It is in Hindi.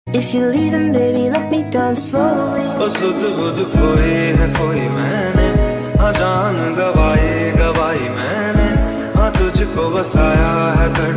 If you're leaving, baby, let me down slowly. ओ सुध बुध खोई है कोई मैंने, हाँ जान गवाई गवाई मैंने, हाँ तुझको बसाया है।